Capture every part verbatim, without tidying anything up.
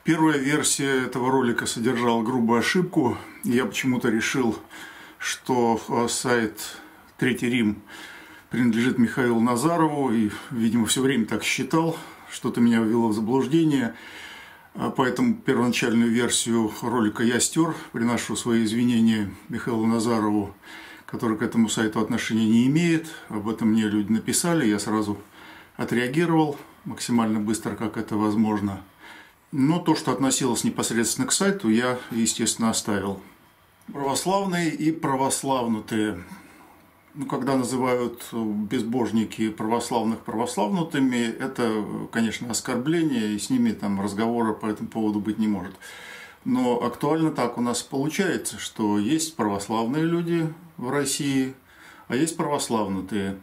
Первая версия этого ролика содержала грубую ошибку. Я почему-то решил, что сайт Третий Рим принадлежит Михаилу Назарову, и, видимо, все время так считал. Что-то меня ввело в заблуждение. Поэтому первоначальную версию ролика я стер. Приношу свои извинения Михаилу Назарову, который к этому сайту отношения не имеет. Об этом мне люди написали, я сразу отреагировал максимально быстро, как это возможно. Но то, что относилось непосредственно к сайту, я, естественно, оставил. Православные и православнутые. Ну, когда называют безбожники православных православнутыми, это, конечно, оскорбление, и с ними там разговора по этому поводу быть не может. Но актуально так у нас получается, что есть православные люди в России, а есть православнутые.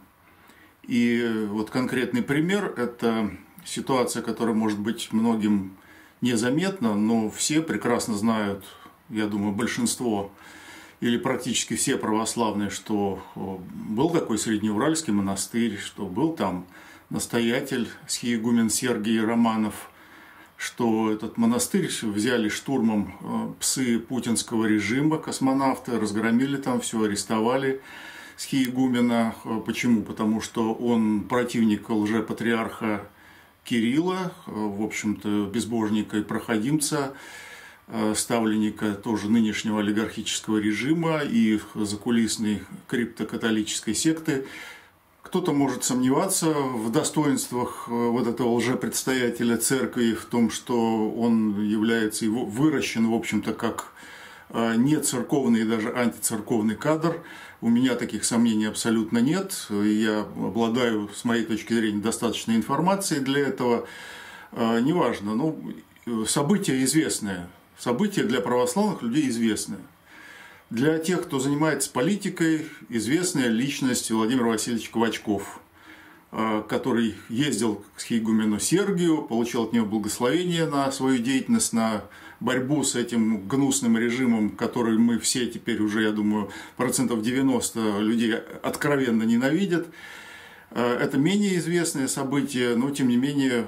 И вот конкретный пример – это ситуация, которая может быть многим незаметна, но все прекрасно знают, я думаю, большинство или практически все православные, что был такой Среднеуральский монастырь, что был там настоятель схиегумен Сергий Романов, что этот монастырь взяли штурмом псы путинского режима, космонавты, разгромили там все, арестовали схиегумена. Почему? Потому что он противник лжепатриарха Кирилла, в общем-то, безбожника и проходимца, ставленника тоже нынешнего олигархического режима и закулисной криптокатолической секты. Кто-то может сомневаться в достоинствах вот этого лжепредстоятеля церкви, в том, что он является, его выращен, в общем-то, как не церковный и даже антицерковный кадр. У меня таких сомнений абсолютно нет. Я обладаю, с моей точки зрения, достаточной информацией для этого. Неважно, ну, события известные. События для православных людей известные. Для тех, кто занимается политикой, известная личность Владимир Васильевич Ковачков, который ездил к схиегумену Сергию, получил от него благословение на свою деятельность, на борьбу с этим гнусным режимом, который мы все теперь уже, я думаю, процентов девяносто людей откровенно ненавидят. Это менее известное событие, но тем не менее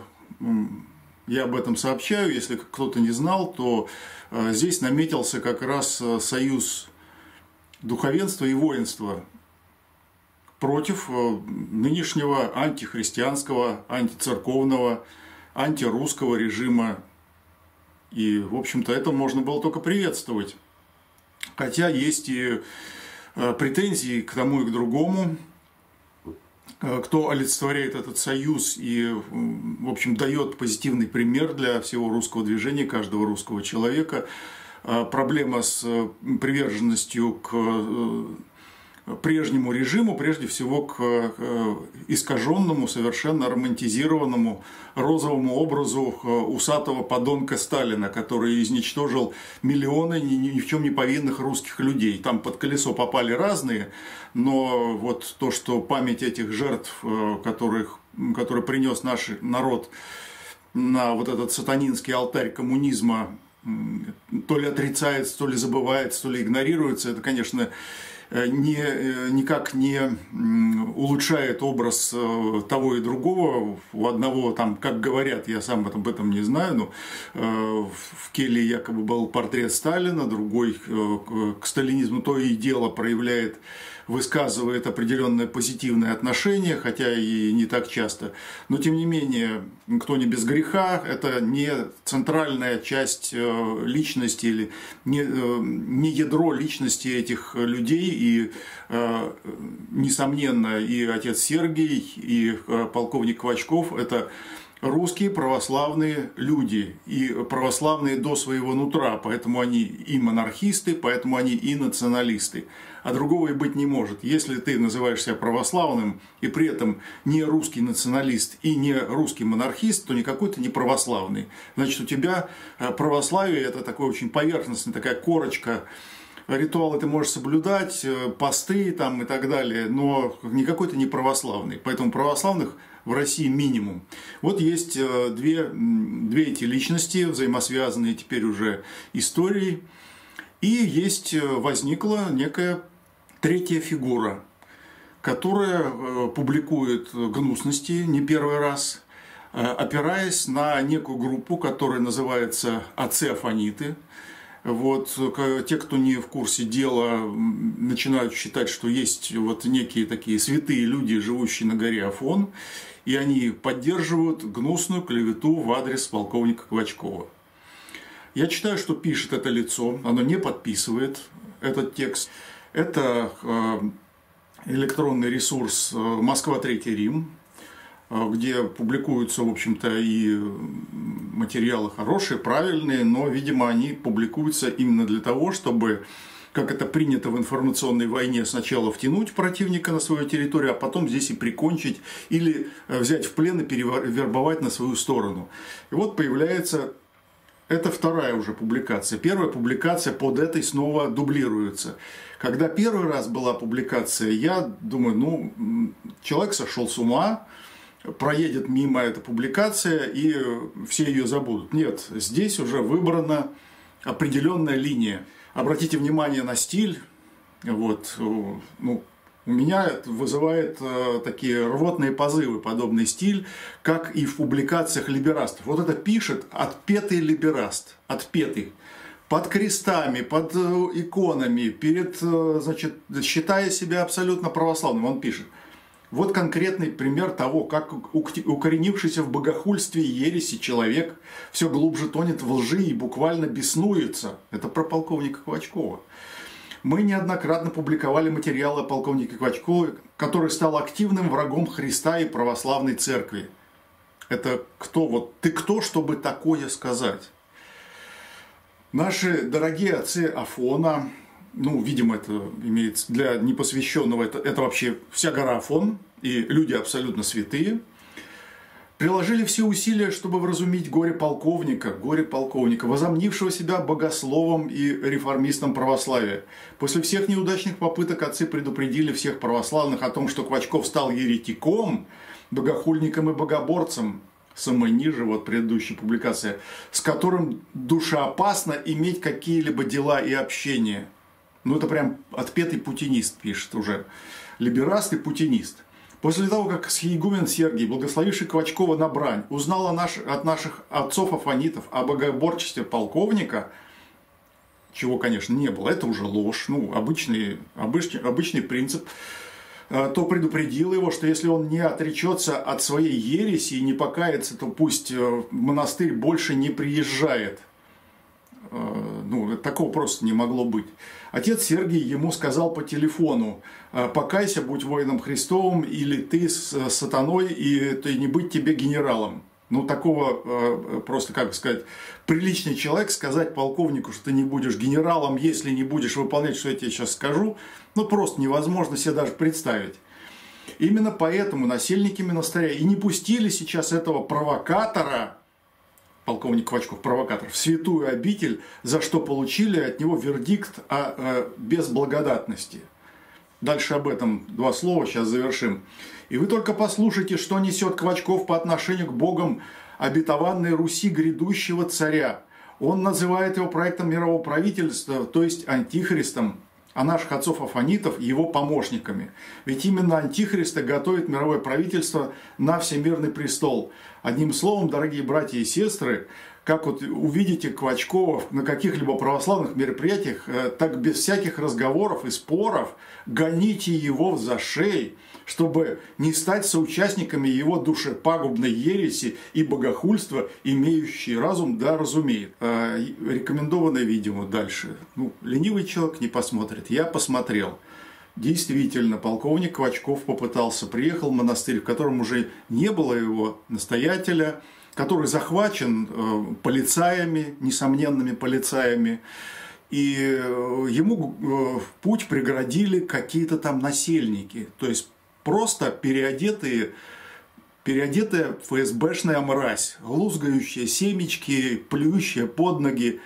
я об этом сообщаю. Если кто-то не знал, то здесь наметился как раз союз духовенства и воинства против нынешнего антихристианского, антицерковного, антирусского режима. И, в общем-то, это можно было только приветствовать. Хотя есть и претензии к тому и к другому, кто олицетворяет этот союз и, в общем, дает позитивный пример для всего русского движения, каждого русского человека. Проблема с приверженностью к прежнему режиму, прежде всего к искаженному, совершенно романтизированному розовому образу усатого подонка Сталина, который изничтожил миллионы ни в чем не повинных русских людей. Там под колесо попали разные, но вот то, что память этих жертв, которых, которые принес наш народ на вот этот сатанинский алтарь коммунизма, то ли отрицается, то ли забывается, то ли игнорируется, это, конечно, Не, никак не улучшает образ того и другого. У одного, там, как говорят, я сам об этом не знаю, но в келье якобы был портрет Сталина, другой к сталинизму то и дело проявляет, высказывает определенное позитивное отношение, хотя и не так часто. Но, тем не менее, кто не без греха, это не центральная часть личности или не, не ядро личности этих людей. И, несомненно, и отец Сергий, и полковник Ковачков – это русские православные люди, и православные до своего нутра, поэтому они и монархисты, поэтому они и националисты. А другого и быть не может. Если ты называешь себя православным и при этом не русский националист и не русский монархист, то никакой ты не православный. Значит, у тебя православие – это такой очень поверхностный, такая корочка. Ритуалы ты можешь соблюдать, посты там и так далее, но никакой ты не православный. Поэтому православных в России минимум. Вот есть две, две эти личности, взаимосвязанные теперь уже историей. И есть, возникла некая третья фигура, которая публикует гнусности не первый раз, опираясь на некую группу, которая называется отцы-афониты. Вот, те, кто не в курсе дела, начинают считать, что есть вот некие такие святые люди, живущие на горе Афон, и они поддерживают гнусную клевету в адрес полковника Квачкова. Я читаю, что пишет это лицо, оно не подписывает этот текст. Это электронный ресурс «Москва, Третий Рим», где публикуются, в общем-то, и материалы хорошие, правильные, но, видимо, они публикуются именно для того, чтобы, как это принято в информационной войне, сначала втянуть противника на свою территорию, а потом здесь и прикончить или взять в плен и перевербовать на свою сторону. И вот появляется... Это вторая уже публикация. Первая публикация под этой снова дублируется. Когда первый раз была публикация, я думаю, ну, человек сошел с ума, проедет мимо эта публикация, и все ее забудут. Нет, здесь уже выбрана определенная линия. Обратите внимание на стиль. Вот, ну, у меня это вызывает э, такие рвотные позывы, подобный стиль, как и в публикациях либерастов. Вот это пишет отпетый либераст, отпетый, под крестами, под э, иконами, перед, э, значит, считая себя абсолютно православным, он пишет. Вот конкретный пример того, как укоренившийся в богохульстве и ереси человек все глубже тонет в лжи и буквально беснуется. Это про полковника Квачкова. Мы неоднократно публиковали материалы о полковнике Квачкове, который стал активным врагом Христа и православной церкви. Это кто? Вот ты кто, чтобы такое сказать? Наши дорогие отцы Афона, ну, видимо, это имеется для непосвященного, это, это вообще вся гора Афон, и люди абсолютно святые, приложили все усилия, чтобы вразумить горе полковника, горе полковника, возомнившего себя богословом и реформистом православия. После всех неудачных попыток отцы предупредили всех православных о том, что Квачков стал еретиком, богохульником и богоборцем. Самое ниже, вот предыдущая публикация, с которым душеопасно иметь какие-либо дела и общение. Ну, это прям отпетый путинист пишет уже. Либераст и путинист. После того, как схиегумен Сергий, благословивший Квачкова на брань, узнал о наш, от наших отцов-афонитов о богоборчестве полковника, чего, конечно, не было, это уже ложь, ну, обычный, обычный, обычный принцип, то предупредил его, что если он не отречется от своей ереси и не покается, то пусть монастырь больше не приезжает. Ну, такого просто не могло быть. Отец Сергий ему сказал по телефону: покайся, будь воином Христовым, или ты с сатаной, и ты не быть тебе генералом. Ну, такого просто, как сказать, приличный человек сказать полковнику, что ты не будешь генералом, если не будешь выполнять, что я тебе сейчас скажу, ну, просто невозможно себе даже представить. Именно поэтому насельники монастыря и не пустили сейчас этого провокатора, полковник Квачков, провокатор, в святую обитель, за что получили от него вердикт о, о безблагодатности. Дальше об этом два слова, сейчас завершим. И вы только послушайте, что несет Квачков по отношению к богам обетованной Руси грядущего царя. Он называет его проектом мирового правительства, то есть антихристом, а наших отцов-афонитов его помощниками. Ведь именно антихриста готовит мировое правительство на всемирный престол. Одним словом, дорогие братья и сестры, как вот увидите Квачкова на каких-либо православных мероприятиях, так без всяких разговоров и споров гоните его в зашей, чтобы не стать соучастниками его душепагубной ереси и богохульства, имеющий разум, да разумеет. А, рекомендованное видео дальше. Ну, ленивый человек не посмотрит. Я посмотрел. Действительно, полковник Квачков попытался, приехал в монастырь, в котором уже не было его настоятеля, который захвачен э, полицаями, несомненными полицаями, и ему э, путь преградили какие-то там насельники, то есть просто переодетые, переодетая ФСБшная мразь, лузгающая семечки, плюющая под ноги.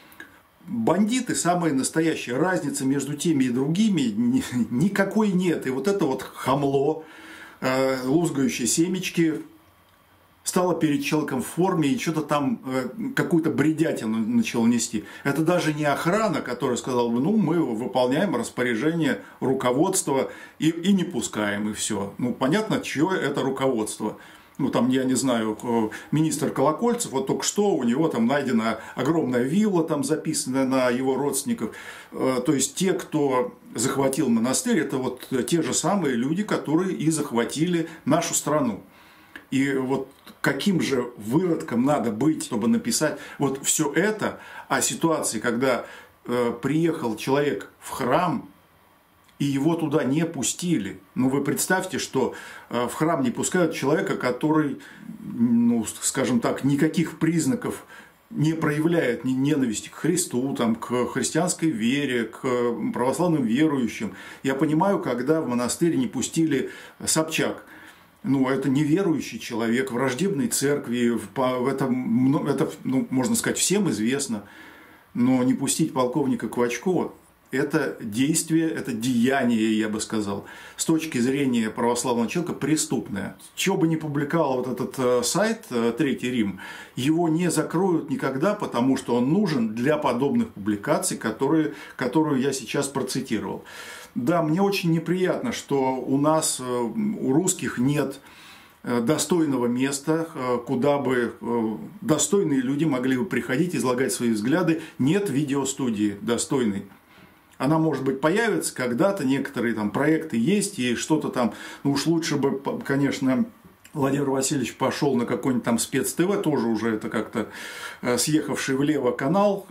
Бандиты самые настоящие, разницы между теми и другими никакой нет. И вот это вот хамло, э, лузгающее семечки, стало перед человеком в форме и что-то там, э, какую-то бредятину начало нести. Это даже не охрана, которая сказала бы, ну, мы выполняем распоряжение руководства и, и не пускаем, и все. Ну, понятно, чье это руководство. ну там, я не знаю, министр Колокольцев, вот только что у него там найдена огромная вилла, там записанная на его родственников. То есть те, кто захватил монастырь, это вот те же самые люди, которые и захватили нашу страну. И вот каким же выродком надо быть, чтобы написать вот все это о ситуации, когда э, приехал человек в храм, и его туда не пустили. Ну, вы представьте, что э, в храм не пускают человека, который, ну, скажем так, никаких признаков не проявляет ни ненависти к Христу, там, к христианской вере, к православным верующим. Я понимаю, когда в монастырь не пустили Собчак. Ну, это неверующий человек, враждебной церкви, это, это ну, можно сказать, всем известно. Но не пустить полковника Квачкова – это действие, это деяние, я бы сказал, с точки зрения православного человека преступное. Чего бы ни публиковал вот этот сайт «Третий Рим», его не закроют никогда, потому что он нужен для подобных публикаций, которые, которую я сейчас процитировал. Да, мне очень неприятно, что у нас, у русских, нет достойного места, куда бы достойные люди могли бы приходить, излагать свои взгляды. Нет видеостудии достойной. Она, может быть, появится когда-то, некоторые там проекты есть, и что-то там, ну уж лучше бы, конечно, Владимир Васильевич пошел на какой-нибудь там спец-ТВ, тоже уже это как-то съехавший влево канал,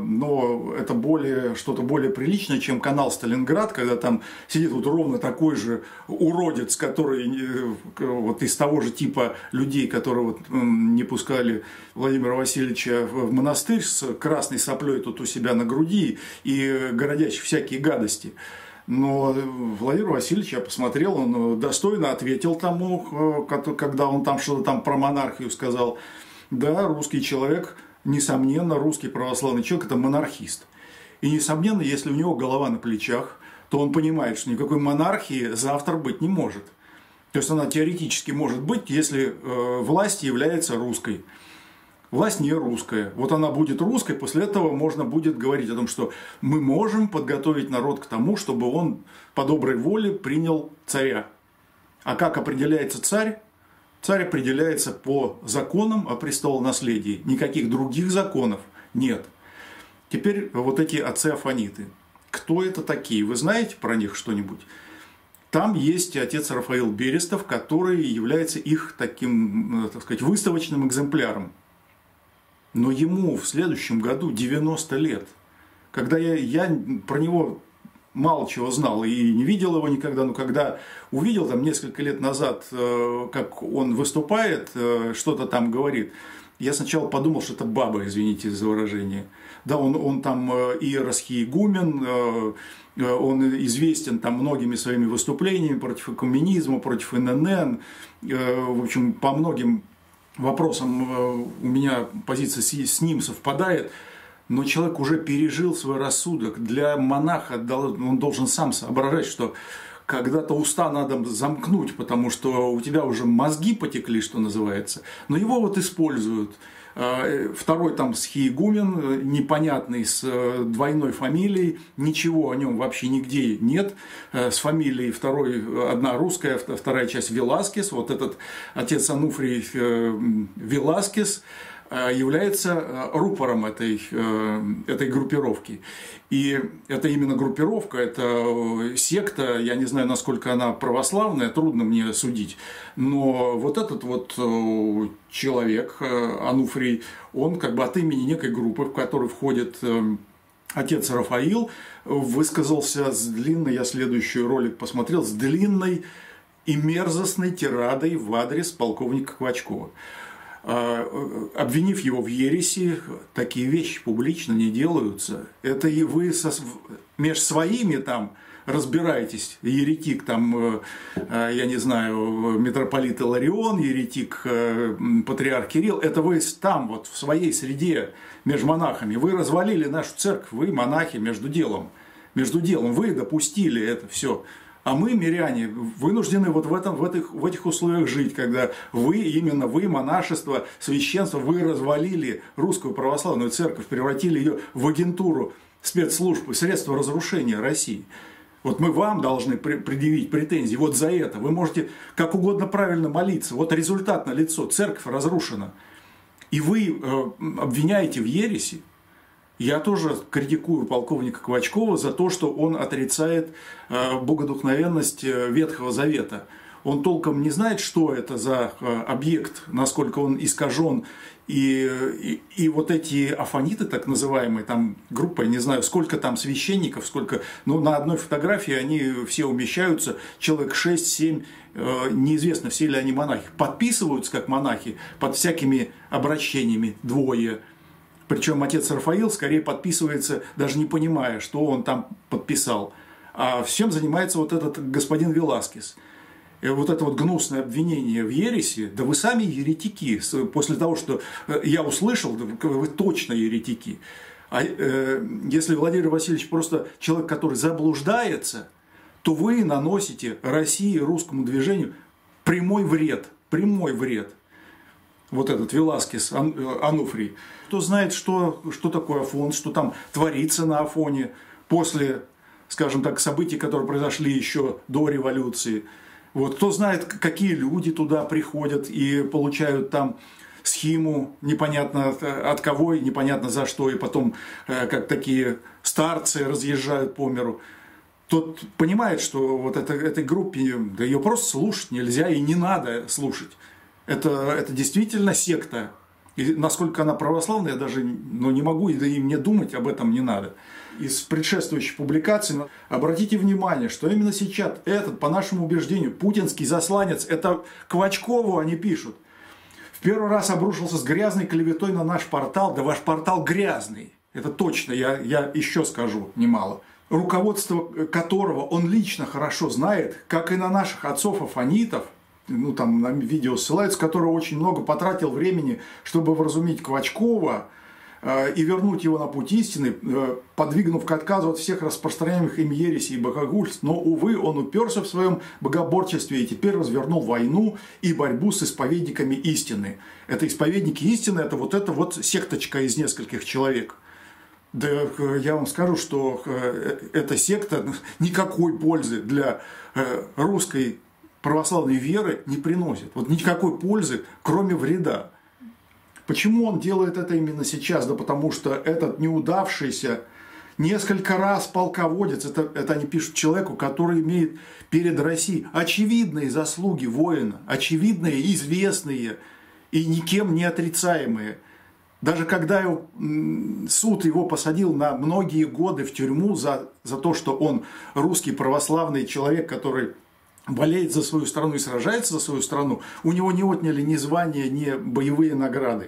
но это более, что-то более приличное, чем канал Сталинград, когда там сидит вот ровно такой же уродец, который вот из того же типа людей, которые вот не пускали Владимира Васильевича в монастырь с красной соплей тут у себя на груди и городящий всякие гадости. Но Владимир Васильевич, я посмотрел, он достойно ответил тому, когда он там что-то там про монархию сказал. Да, русский человек, несомненно, русский православный человек – это монархист. И, несомненно, если у него голова на плечах, то он понимает, что никакой монархии завтра быть не может. То есть она теоретически может быть, если власть является русской. Власть не русская. Вот она будет русской, после этого можно будет говорить о том, что мы можем подготовить народ к тому, чтобы он по доброй воле принял царя. А как определяется царь? Царь определяется по законам о престолонаследии. Никаких других законов нет. Теперь вот эти отцы-афониты. Кто это такие? Вы знаете про них что-нибудь? Там есть отец Рафаил Берестов, который является их таким, так сказать, выставочным экземпляром. Но ему в следующем году девяносто лет. Когда я, я про него мало чего знал и не видел его никогда, но когда увидел там несколько лет назад, как он выступает, что-то там говорит, я сначала подумал, что это баба, извините за выражение. Да, он, он там иерархиегумен, он известен там многими своими выступлениями против экуменизма, против эн эн эн, в общем, по многим вопросам у меня позиция с ним совпадает, но человек уже пережил свой рассудок. Для монаха он должен сам соображать, что когда-то уста надо замкнуть, потому что у тебя уже мозги потекли, что называется. Но его вот используют. Второй там схиегумен, непонятный, с двойной фамилией, ничего о нем вообще нигде нет. С фамилией второй, одна русская, вторая часть Веласкес. Вот этот отец Ануфрий Веласкес является рупором этой, этой группировки. И это именно группировка, это секта, я не знаю, насколько она православная, трудно мне судить, но вот этот вот человек, Ануфрий, он как бы от имени некой группы, в которую входит отец Рафаил, высказался с длинной, я следующий ролик посмотрел, с длинной и мерзостной тирадой в адрес полковника Квачкова. Обвинив его в ереси, такие вещи публично не делаются. Это и вы со, между своими там разбираетесь. Еретик там, я не знаю, митрополит Иларион, еретик патриарх Кирилл. Это вы там, вот в своей среде, между монахами. Вы развалили нашу церковь, вы, монахи, между делом. Между делом вы допустили это все. А мы, миряне, вынуждены вот в, этом, в, этих, в этих условиях жить, когда вы, именно вы, монашество, священство, вы развалили русскую православную церковь, превратили ее в агентуру спецслужб, средства разрушения России. Вот мы вам должны предъявить претензии вот за это. Вы можете как угодно правильно молиться. Вот результат налицо. Церковь разрушена. И вы обвиняете в ереси. Я тоже критикую полковника Квачкова за то, что он отрицает богодухновенность Ветхого Завета. Он толком не знает, что это за объект, насколько он искажен. И, и, и вот эти афониты, так называемые, там группа, я не знаю, сколько там священников, сколько, ну, на одной фотографии они все умещаются, человек шесть-семь, э, неизвестно, все ли они монахи. Подписываются как монахи под всякими обращениями, двое. Причем отец Рафаил скорее подписывается, даже не понимая, что он там подписал. А всем занимается вот этот господин Веласкес. И вот это вот гнусное обвинение в ереси, да вы сами еретики. После того, что я услышал, вы точно еретики. А э, если Владимир Васильевич просто человек, который заблуждается, то вы наносите России, русскому движению прямой вред. Прямой вред. Вот этот Веласкес, Ан, Ануфрий. Кто знает, что, что такое Афон, что там творится на Афоне после, скажем так, событий, которые произошли еще до революции. Вот, кто знает, какие люди туда приходят и получают там схиму, непонятно от кого и непонятно за что, и потом как такие старцы разъезжают по миру. Тот понимает, что вот это, этой группе, да ее просто слушать нельзя и не надо слушать. Это, это действительно секта. И насколько она православная, я даже ну, не могу, да и мне думать об этом не надо. Из предшествующих публикаций обратите внимание, что именно сейчас этот, по нашему убеждению, путинский засланец, это Квачкову они пишут. В первый раз обрушился с грязной клеветой на наш портал, да ваш портал грязный. Это точно, я, я еще скажу немало. Руководство которого он лично хорошо знает, как и на наших отцов-афонитов, ну там на видео ссылаются, который очень много потратил времени, чтобы вразумить Квачкова э, и вернуть его на путь истины, э, подвигнув к отказу от всех распространяемых им ересей и богохульств. Но, увы, он уперся в своем богоборчестве и теперь развернул войну и борьбу с исповедниками истины. Это исповедники истины, это вот эта вот секточка из нескольких человек. Да я вам скажу, что э, эта секта никакой пользы для э, русской православной веры не приносит. Вот никакой пользы, кроме вреда. Почему он делает это именно сейчас? Да потому что этот неудавшийся несколько раз полководец, это, это они пишут человеку, который имеет перед Россией очевидные заслуги воина, очевидные, известные и никем не отрицаемые. Даже когда его, суд его посадил на многие годы в тюрьму за, за то, что он русский православный человек, который болеет за свою страну и сражается за свою страну, у него не отняли ни звания, ни боевые награды.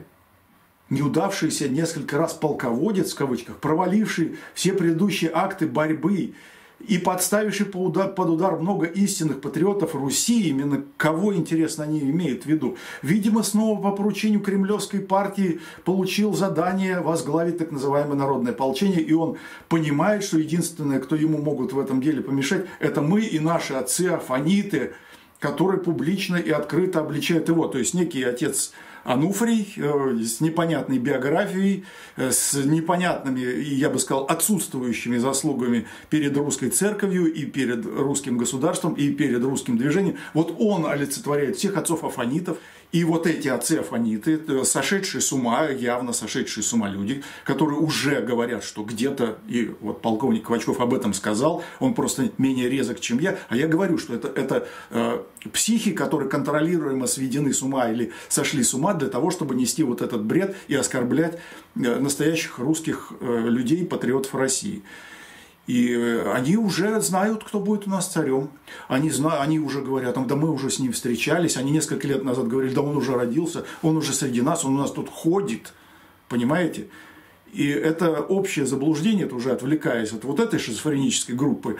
Неудавшийся несколько раз полководец, в кавычках, проваливший все предыдущие акты борьбы и подставивший под удар, под удар много истинных патриотов Руси, именно кого, интересно, они имеют в виду. Видимо, снова по поручению кремлевской партии получил задание возглавить так называемое народное ополчение, и он понимает, что единственное, кто ему могут в этом деле помешать, это мы и наши отцы, афониты, которые публично и открыто обличают его. То есть некий отец Ануфрий с непонятной биографией, с непонятными, и я бы сказал, отсутствующими заслугами перед русской церковью и перед русским государством и перед русским движением. Вот он олицетворяет всех отцов-афонитов. И вот эти отцы-афониты, сошедшие с ума, явно сошедшие с ума люди, которые уже говорят, что где-то, и вот полковник Квачков об этом сказал, он просто менее резок, чем я, а я говорю, что это, это э, психи, которые контролируемо сведены с ума или сошли с ума для того, чтобы нести вот этот бред и оскорблять э, настоящих русских э, людей, патриотов России. И они уже знают, кто будет у нас царем. Они, знают, они уже говорят, да мы уже с ним встречались. Они несколько лет назад говорили, да он уже родился, он уже среди нас, он у нас тут ходит. Понимаете? И это общее заблуждение, это уже отвлекаясь от вот этой шизофренической группы,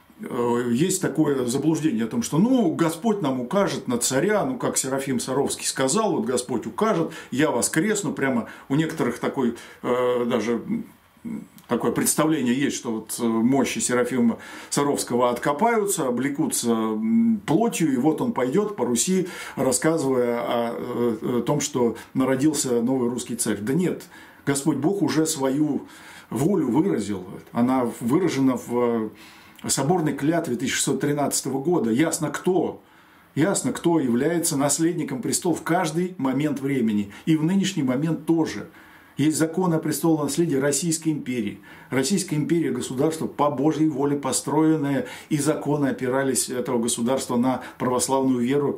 есть такое заблуждение о том, что ну, Господь нам укажет на царя, ну, как Серафим Саровский сказал, вот Господь укажет, я воскресну. Прямо у некоторых такой э, даже... Такое представление есть, что вот мощи Серафима Саровского откопаются, облекутся плотью, и вот он пойдет по Руси, рассказывая о, о том, что народился новый русский царь. Да нет, Господь Бог уже свою волю выразил. Она выражена в соборной клятве тысяча шестьсот тринадцатого года ясно кто. Ясно, кто является наследником престола в каждый момент времени. И в нынешний момент тоже. Есть закон о престолонаследии Российской империи. Российская империя – государство по Божьей воле построенное, и законы опирались этого государства на православную веру.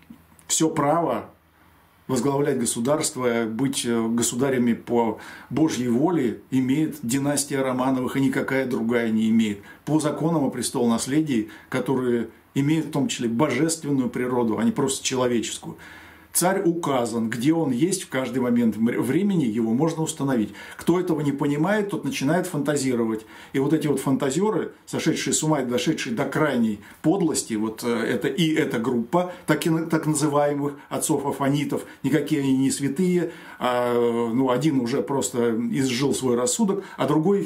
Все право возглавлять государство, быть государями по Божьей воле имеет династия Романовых, и никакая другая не имеет. По законам о престолонаследии, которые имеют в том числе божественную природу, а не просто человеческую. Царь указан, где он есть в каждый момент времени, его можно установить. Кто этого не понимает, тот начинает фантазировать. И вот эти вот фантазеры, сошедшие с ума и дошедшие до крайней подлости, вот это и эта группа так, так называемых отцов-афонитов, никакие они не святые, а, ну, один уже просто изжил свой рассудок, а другой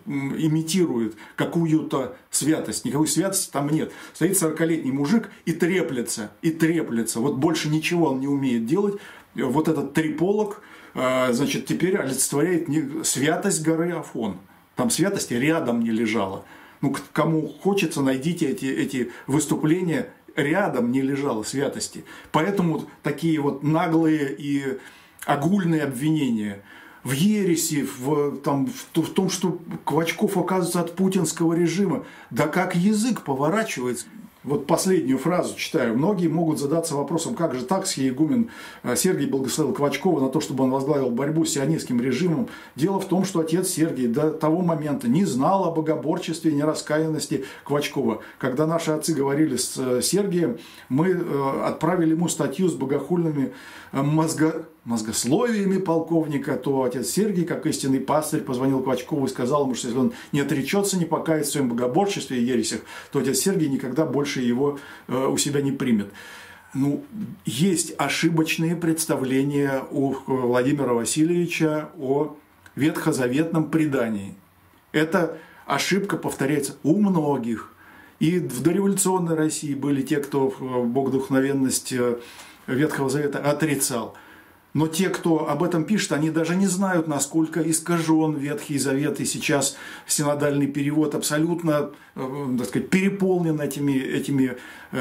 имитирует какую-то святость. Никакой святости там нет. Стоит сорокалетний мужик и треплется, и треплется. Вот больше ничего он не умеет делать. Вот этот триполог, значит, теперь олицетворяет святость горы Афон. Там святости рядом не лежала. Ну, кому хочется, найдите эти, эти выступления. Рядом не лежало святости. Поэтому такие вот наглые и огульные обвинения в ереси, в, там, в, в том, что Квачков оказывается от путинского режима. Да как язык поворачивается. Вот последнюю фразу читаю. Многие могут задаться вопросом, как же так схиегумен Сергий благословил Квачкова на то, чтобы он возглавил борьбу с сионистским режимом. Дело в том, что отец Сергий до того момента не знал о богоборчестве и нераскаянности Квачкова. Когда наши отцы говорили с Сергием, мы отправили ему статью с богохульными мозго... мозгословиями полковника, то отец Сергий, как истинный пастырь, позвонил Квачкову и сказал ему, что если он не отречется, не покается в своем богоборчестве и ересях, то отец Сергий никогда больше его э, у себя не примет. Ну, есть ошибочные представления у Владимира Васильевича о ветхозаветном предании. Эта ошибка повторяется у многих. И в дореволюционной России были те, кто богодухновенность Ветхого Завета отрицал. Но те, кто об этом пишет, они даже не знают, насколько искажен Ветхий Завет. И сейчас синодальный перевод абсолютно, так сказать, переполнен этими, этими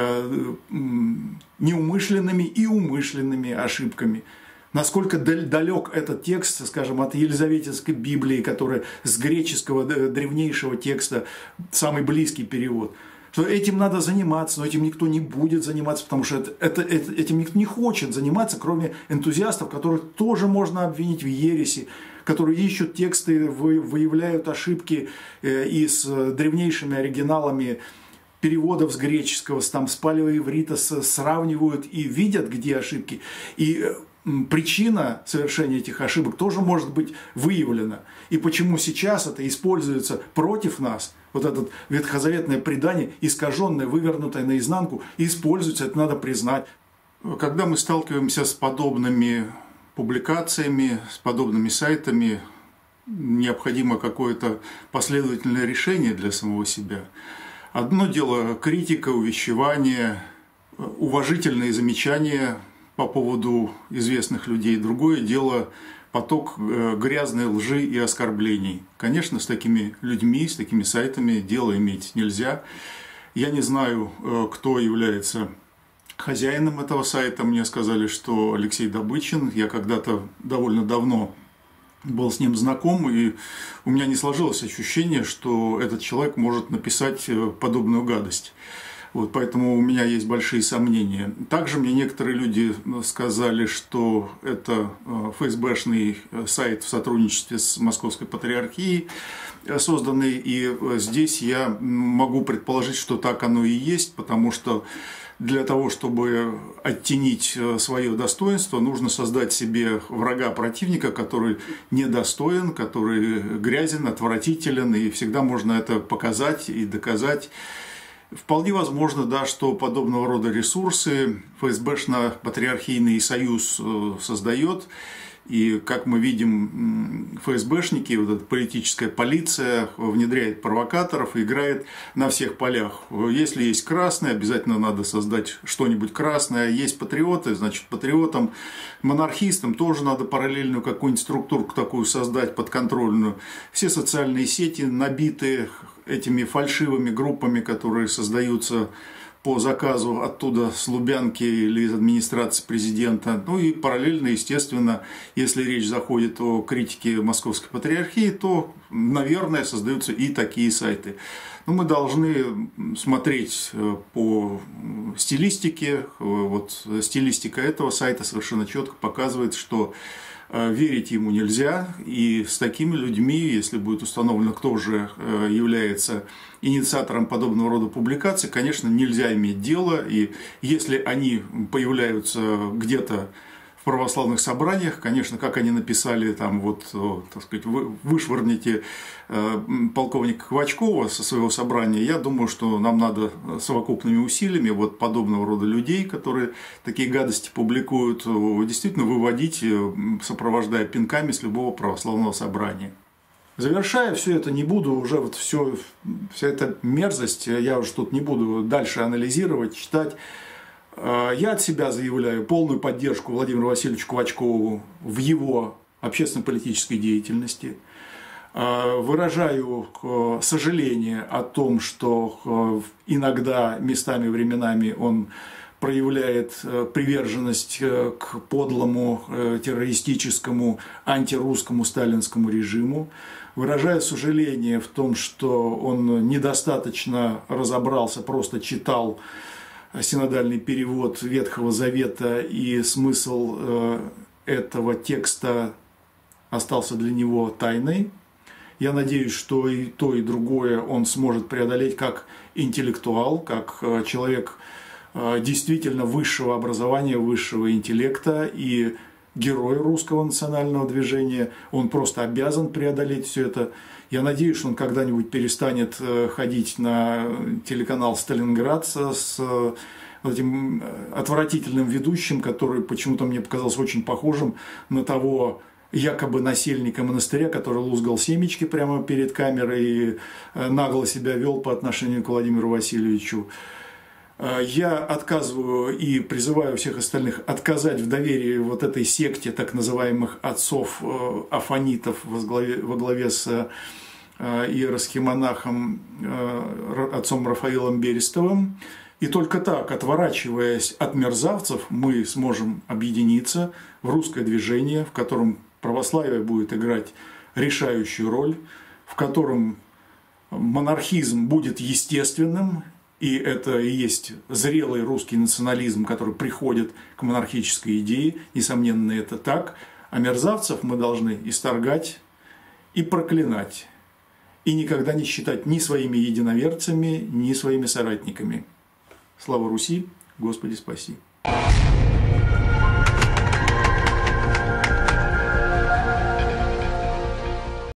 э, неумышленными и умышленными ошибками. Насколько далек этот текст, скажем, от Елизаветинской Библии, которая с греческого древнейшего текста самый близкий перевод. Что этим надо заниматься, но этим никто не будет заниматься, потому что это, это, это, этим никто не хочет заниматься, кроме энтузиастов, которых тоже можно обвинить в ереси, которые ищут тексты, выявляют ошибки и с древнейшими оригиналами переводов с греческого, там, с палеоиврита сравнивают и видят, где ошибки. И причина совершения этих ошибок тоже может быть выявлена. И почему сейчас это используется против нас, вот это ветхозаветное предание, искаженное, вывернутое наизнанку, используется, это надо признать. Когда мы сталкиваемся с подобными публикациями, с подобными сайтами, необходимо какое-то последовательное решение для самого себя. Одно дело критика, увещевание, уважительные замечания по поводу известных людей. Другое дело поток грязной лжи и оскорблений. Конечно, с такими людьми, с такими сайтами дело иметь нельзя. Я не знаю, кто является хозяином этого сайта. Мне сказали, что Алексей Добычин. Я когда-то довольно давно был с ним знаком, и у меня не сложилось ощущение, что этот человек может написать подобную гадость. Вот, поэтому у меня есть большие сомнения. Также мне некоторые люди сказали, что это эф эс бэ-шный сайт в сотрудничестве с Московской Патриархией созданный. И здесь я могу предположить, что так оно и есть, потому что для того, чтобы оттенить свое достоинство, нужно создать себе врага, противника, который недостоин, который грязен, отвратителен, и всегда можно это показать и доказать. Вполне возможно, да, что подобного рода ресурсы эф эс бэ-шно-патриархийный союз создает. И, как мы видим, эф эс бэ-шники, вот эта политическая полиция внедряет провокаторов и играет на всех полях. Если есть красные, обязательно надо создать что-нибудь красное. Есть патриоты, значит, патриотам, монархистам тоже надо параллельную какую-нибудь структуру такую создать, подконтрольную. Все социальные сети набиты этими фальшивыми группами, которые создаются по заказу оттуда с Лубянки или из администрации президента. Ну и параллельно, естественно, если речь заходит о критике Московской Патриархии, то, наверное, создаются и такие сайты. Но мы должны смотреть по стилистике. Вот стилистика этого сайта совершенно четко показывает, что верить ему нельзя, и с такими людьми, если будет установлено, кто же является инициатором подобного рода публикаций, конечно, нельзя иметь дело, и если они появляются где-то в православных собраниях, конечно, как они написали, там вот, так сказать, вышвырните полковника Квачкова со своего собрания, я думаю, что нам надо совокупными усилиями вот подобного рода людей, которые такие гадости публикуют, действительно выводить, сопровождая пинками с любого православного собрания. Завершая все это, не буду уже вот все, вся эта мерзость, я уже тут не буду дальше анализировать, читать. Я от себя заявляю полную поддержку Владимиру Васильевичу Квачкову в его общественно-политической деятельности. Выражаю сожаление о том, что иногда, местами, временами он проявляет приверженность к подлому, террористическому, антирусскому сталинскому режиму. Выражаю сожаление в том, что он недостаточно разобрался, просто читал синодальный перевод Ветхого Завета, и смысл этого текста остался для него тайной. Я надеюсь, что и то, и другое он сможет преодолеть как интеллектуал, как человек действительно высшего образования, высшего интеллекта и герой русского национального движения. Он просто обязан преодолеть все это. Я надеюсь, что он когда-нибудь перестанет ходить на телеканал «Сталинград» с этим отвратительным ведущим, который почему-то мне показался очень похожим на того якобы насельника монастыря, который лузгал семечки прямо перед камерой и нагло себя вел по отношению к Владимиру Васильевичу. Я отказываю и призываю всех остальных отказать в доверии вот этой секте так называемых отцов-афонитов во главе, во главе с иеросхимонахом отцом Рафаилом Берестовым. И только так, отворачиваясь от мерзавцев, мы сможем объединиться в русское движение, в котором православие будет играть решающую роль, в котором монархизм будет естественным, и это и есть зрелый русский национализм, который приходит к монархической идее, несомненно, это так, а мерзавцев мы должны исторгать и проклинать, и никогда не считать ни своими единоверцами, ни своими соратниками. Слава Руси, Господи спаси!